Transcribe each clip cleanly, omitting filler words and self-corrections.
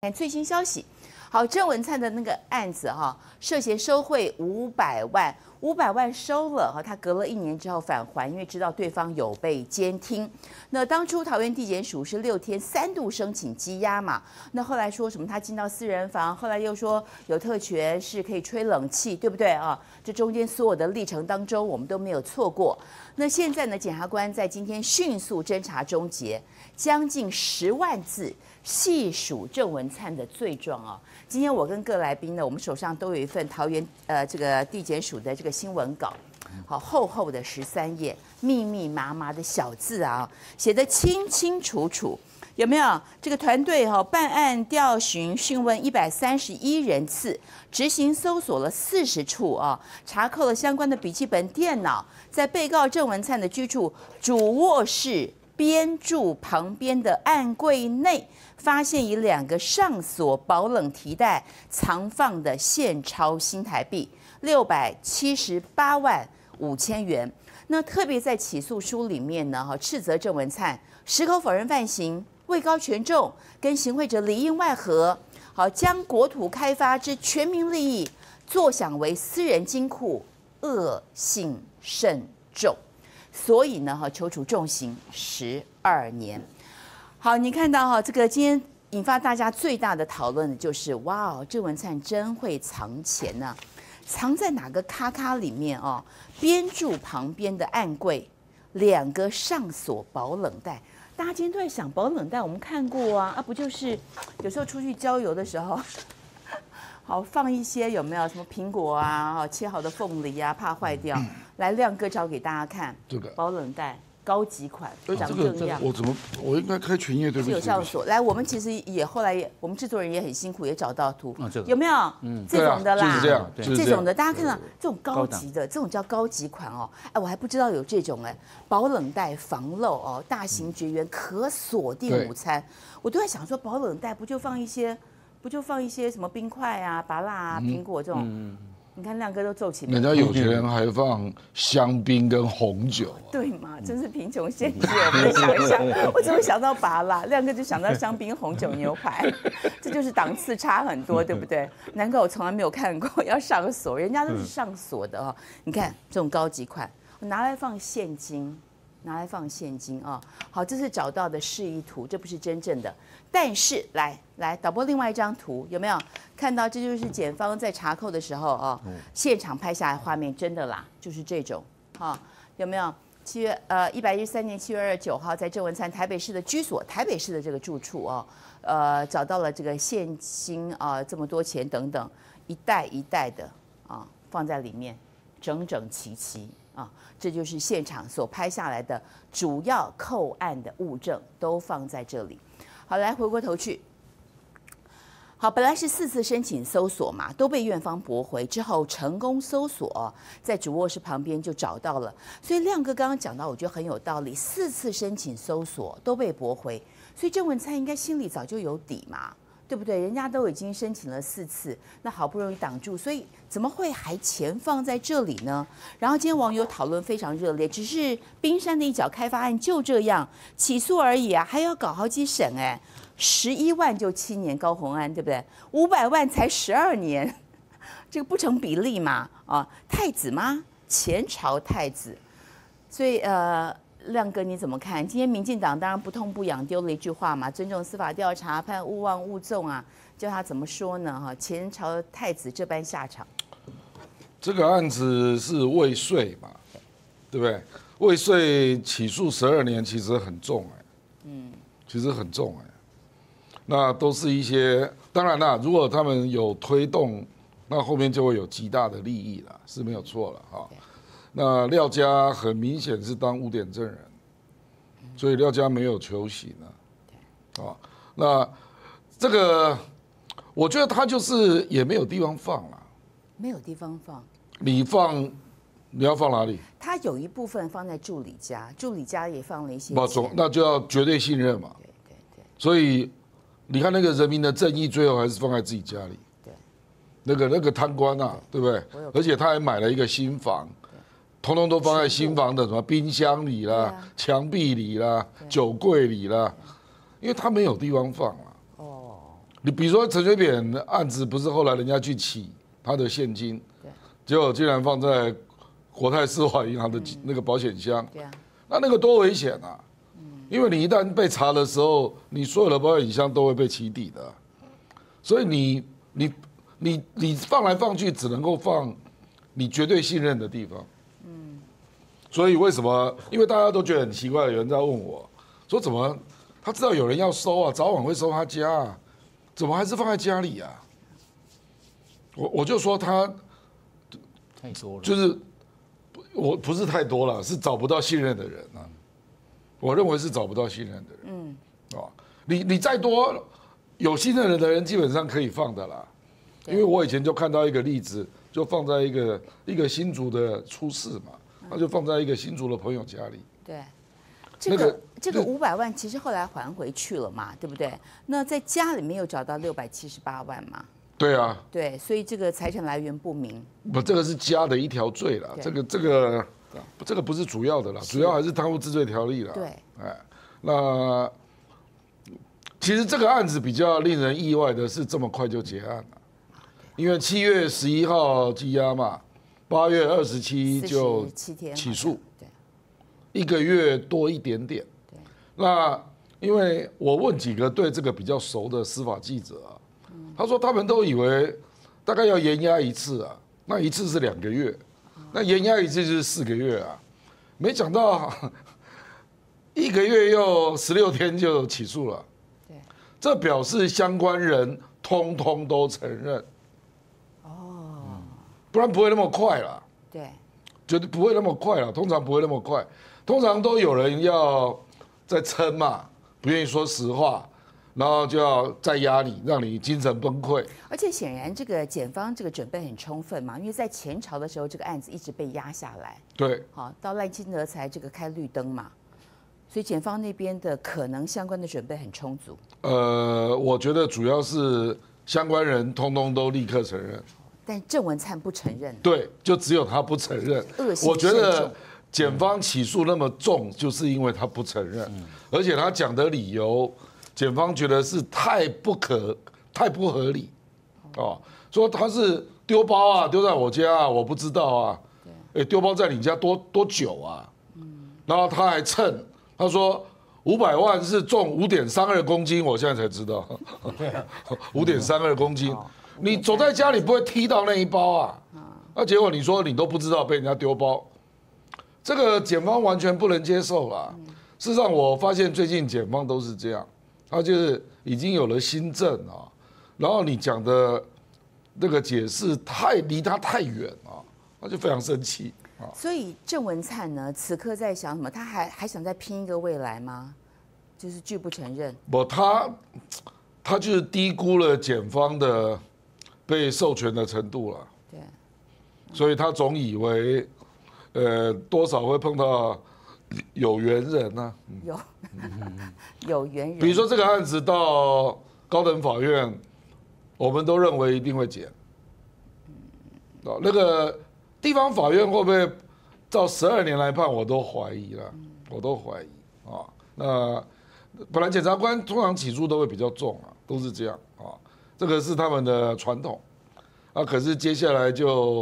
看最新消息，好，郑文灿的那个案子哈，涉嫌收贿500万，500万收了哈，他隔了1年之后返还，因为知道对方有被监听。那当初桃园地检署是6天3度申请羁押嘛，那后来说什么他进到私人房，后来又说有特权是可以吹冷气，对不对啊？这中间所有的历程当中，我们都没有错过。那现在呢，检察官在今天迅速侦查终结，将近10万字细数郑文灿的罪状啊。今天我跟各来宾呢，我们手上都有一份桃园这个地检署的这个新闻稿，好厚厚的13页，密密麻麻的小字啊，写得清清楚楚。有没有这个团队办案调询讯问131人次，执行搜索了40处啊，查扣了相关的笔记本电脑，在被告郑文灿的居住主卧室边柱旁边的暗柜内，发现以2个上锁保冷提袋藏放的现钞新台币678万5千元。那特别在起诉书里面呢，斥责郑文灿矢口否认犯行，位高权重，跟行贿者里应外合，好将国土开发之全民利益坐享为私人金库，恶性甚重。所以呢，求处重刑12年。好，你看到这个今天引发大家最大的讨论的就是，哇，郑文灿真会藏钱呢，藏在哪个咔咔里面哦？边柱旁边的暗柜，2个上锁保冷袋。大家今天都在想保冷袋，我们看过啊，不就是有时候出去郊游的时候，好放一些有没有什么苹果啊，切好的凤梨啊，怕坏掉。来，亮哥找给大家看这个保冷袋，高级款，长这样。 我应该开全页对不对？ 有上锁。来，我们其实后来我们制作人也很辛苦，也找到图，有没有？这种的啦， 就是这样， 这种的，大家看到这种高级的，这种叫高级款哦。哎，我还不知道有这种保冷袋防漏哦，大型绝缘可锁定午餐。我都在想说，保冷袋不就放一些什么冰块啊、芭乐啊、苹果这种。你看亮哥都皱起眉， 人家有钱人还放香槟跟红酒， 对嘛？真是贫穷限制我们的想象。我怎么想到芭乐，亮哥就想到香槟、红酒、牛排，这就是档次差很多，对不对？难怪我从来没有看过要上锁，人家都是上锁的哦。你看这种高级款，我拿来放现金。好，这是找到的示意图，这不是真正的。但是来导播另外一张图，有没有看到？这就是检方在查扣的时候现场拍下来画面，真的啦，就是这种有没有？113年7月29号，在郑文灿台北市的居所，台北市的这个住处找到了这个现金这么多钱等等，一袋一袋的放在里面，整整齐齐。这就是现场所拍下来的主要扣案的物证，都放在这里。好，来回过头去。好，本来是4次申请搜索嘛，都被院方驳回，之后成功搜索，在主卧室旁边就找到了。所以亮哥刚刚讲到，我觉得很有道理，4次申请搜索都被驳回，所以郑文灿应该心里早就有底嘛。对不对？人家都已经申请了4次，那好不容易挡住，所以怎么会还钱放在这里呢？然后今天网友讨论非常热烈，只是冰山的一角开发案就这样起诉而已啊，还要搞好几审11万就7年高虹安，对不对？500万才12年，这个不成比例嘛？太子吗？前朝太子，所以亮哥你怎么看？今天民进党当然不痛不痒丢了一句话嘛，尊重司法调查，判勿忘勿纵啊，叫他怎么说呢？前朝太子这般下场。 这个案子是未遂嘛，对不对？未遂起诉12年，其实很重其实很重那都是一些，当然啦，如果他们有推动，那后面就会有极大的利益了，是没有错了那廖家很明显是当污点证人，所以廖家没有求刑那这个我觉得他就是也没有地方放了， 没有地方放。 你要放哪里？ 他有一部分放在助理家，助理家也放了一些钱，那就要绝对信任嘛。对。所以你看那个人民的正义，最后还是放在自己家里。对。那个贪官对不对？而且他还买了一个新房。通通都放在新房的什么冰箱里啦、墙壁里啦、酒柜里啦，因为他没有地方放你比如说陈水扁的案子，不是后来人家去起他的现金，结果竟然放在国泰世华银行的那个保险箱， 对啊， 那个多危险啊！因为你一旦被查的时候，你所有的保险箱都会被起底的，所以你放来放去，只能够放你绝对信任的地方。所以为什么？因为大家都觉得很奇怪，有人在问我，说怎么他知道有人要收啊，早晚会收他家啊，怎么还是放在家里啊？我就说他太多了， 就是我不是太多了，是找不到信任的人啊。我认为是找不到信任的人。你再多有信任的人，基本上可以放的啦。因为我以前就看到一个例子，就放在一个新竹的出事嘛，他就放在一个新竹的朋友家里。 对。这个500万其实后来还回去了嘛，对不对？那在家里面有找到678万嘛？ 对啊。 对，所以这个财产来源不明。 不，这个是家的一条罪啦，这个不是主要的啦，主要还是贪污治罪条例啦。 对。 哎，那其实这个案子比较令人意外的是，这么快就结案了，因为7月11号羁押嘛，8月27就起诉，对，1个月多一点点。对。那因为我问几个对这个比较熟的司法记者啊，他说他们都以为大概要延押一次啊，那一次是2个月，那延押一次就是4个月啊，没想到1个月又16天就起诉了。对，这表示相关人通通都承认。哦，不然不会那么快啦。对，绝对不会那么快啦，通常不会那么快，通常都有人要在撑嘛，不愿意说实话。然后就要再压你，让你精神崩溃。 而且显然，这个检方这个准备很充分嘛，因为在前朝的时候，这个案子一直被压下来。 对。 好，到赖清德才这个开绿灯嘛，所以检方那边的可能相关的准备很充足。 我觉得主要是相关人通通都立刻承认， 但郑文灿不承认。 对，就只有他不承认。我觉得检方起诉那么重，就是因为他不承认，而且他讲的理由。检方觉得是太不合理，哦，说他是丢包啊，丢在我家啊，我不知道啊，丢包在你家多久啊？然后他还称，他说500万是重5.32公斤，我现在才知道，5.32公斤，你走在家里不会踢到那一包啊？那结果你说你都不知道被人家丢包，这个检方完全不能接受啦。事实上，我发现最近检方都是这样。他就是已经有了新政啊，然后你讲的那个解释离他太远啊，他就非常生气啊。 所以郑文灿呢，此刻在想什么？他还想再拼一个未来吗？就是拒不承认。 不，他就是低估了检方的被授权的程度了。对。所以他总以为，多少会碰到。有缘人呢、 啊，有缘人。 比如说这个案子到高等法院，我们都认为一定会减。那个地方法院会不会照12年来判，我都怀疑了，我都怀疑啊。那本来检察官通常起诉都会比较重啊，都是这样啊，这个是他们的传统啊。可是接下来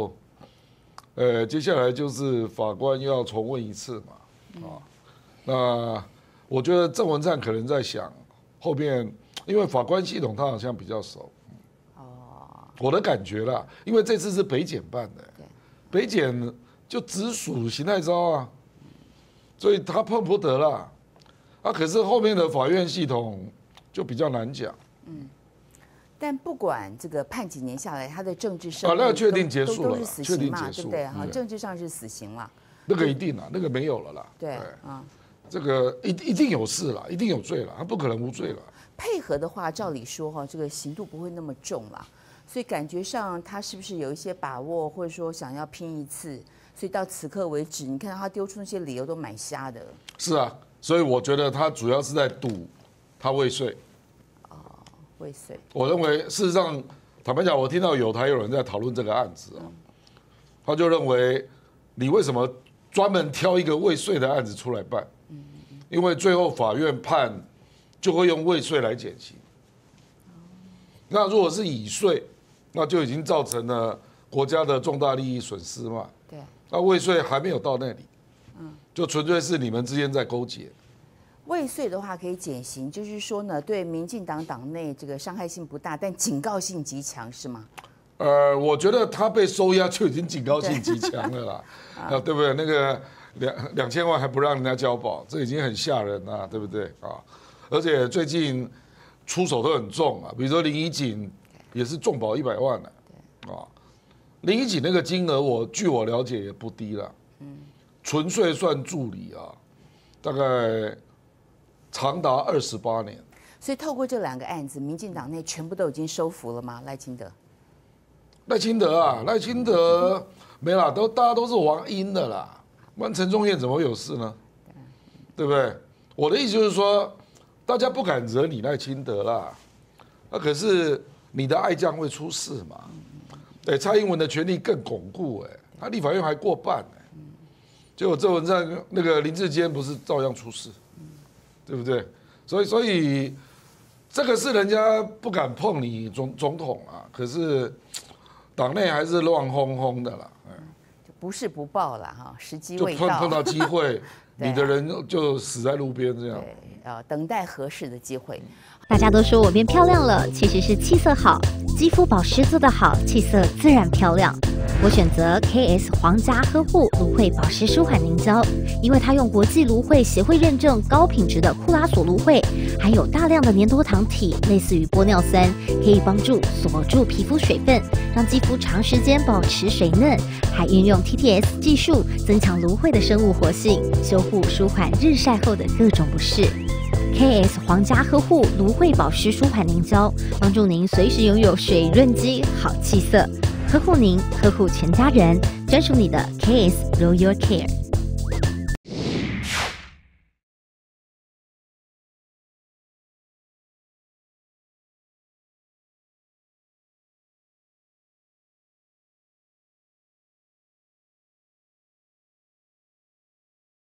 就是法官又要重问一次嘛。那我觉得郑文灿可能在想后面，因为法官系统他好像比较熟，我的感觉啦，因为这次是北检办的，北检就直属邢太昭啊，所以他碰不得啦，可是后面的法院系统就比较难讲。 但不管这个判几年下来，他的政治生那确定结束了， 都是死刑嘛，对不对？政治上是死刑了。 那个一定啦，那个没有了啦。对，这个一定有事了，一定有罪了，他不可能无罪了。 配合的话，照理说哈，这个刑度不会那么重啦，所以感觉上他是不是有一些把握，或者说想要拼一次？所以到此刻为止，你看他丢出那些理由都蛮瞎的。是啊，所以我觉得他主要是在赌他未遂。 未遂。我认为事实上，坦白讲，我听到有人在讨论这个案子他就认为你为什么？专门挑一个未遂的案子出来办，因为最后法院判就会用未遂来减刑。 那如果是乙税，那就已经造成了国家的重大利益损失嘛。 对。 那未遂还没有到那里，就纯粹是你们之间在勾结。 未遂的话可以减刑，就是说呢，对民进党党内这个伤害性不大，但警告性极强，是吗？ 我觉得他被收押就已经警告性极强了啦，对不对？那个2000万还不让人家交保，这已经很吓人了，对不对啊？而且最近出手都很重啊，比如说林怡景也是重保100万了，啊，林怡景那个金额据我了解也不低了，纯粹算助理啊，大概长达28年。 所以透过这2个案子，民进党内全部都已经收服了吗？赖清德？ 赖清德没啦，大家都是王英的啦，不然陈宗彦怎么会有事呢？对不对？我的意思就是说，大家不敢惹你赖清德啦，可是你的爱将会出事嘛？对，蔡英文的权力更巩固他立法院还过半结果郑文灿那个林智坚不是照样出事，对不对？所以这个是人家不敢碰你总统啊，可是党内还是乱哄哄的啦， 就不是不报了哈，时机未到， 就碰到机会，你的人就死在路边这样。 对，等待合适的机会。 大家都说我变漂亮了，其实是气色好，肌肤保湿做得好，气色自然漂亮。我选择 KS 皇家呵护芦荟保湿舒缓凝胶，因为它用国际芦荟协会认证高品质的库拉索芦荟，含有大量的粘多糖体，类似于玻尿酸，可以帮助锁住皮肤水分，让肌肤长时间保持水嫩，还运用 TTS 技术增强芦荟的生物活性，修护舒缓日晒后的各种不适。KS 皇家呵护芦荟保湿舒缓凝胶，帮助您随时拥有水润肌、好气色，呵护您，呵护全家人，专属你的 KS Royal Care。